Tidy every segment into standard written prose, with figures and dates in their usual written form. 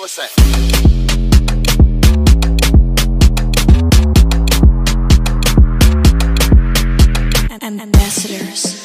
how it's at. Ambassadors.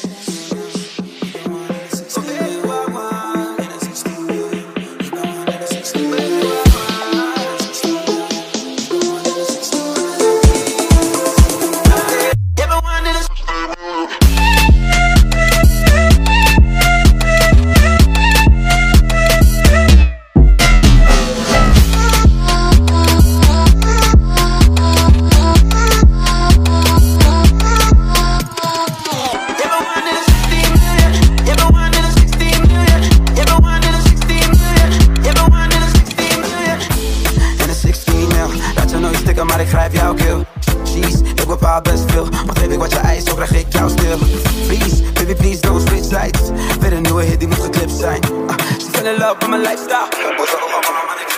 Maar ik grijp jouw keel. Jeez, ik bepaal best veel. Want geef ik wat je eist, zo krijg ik jou stil. Please, baby please don't switch sides. Weer een nieuwe hit die moet geklipt zijn. Ze vinden love van mijn lifestyle.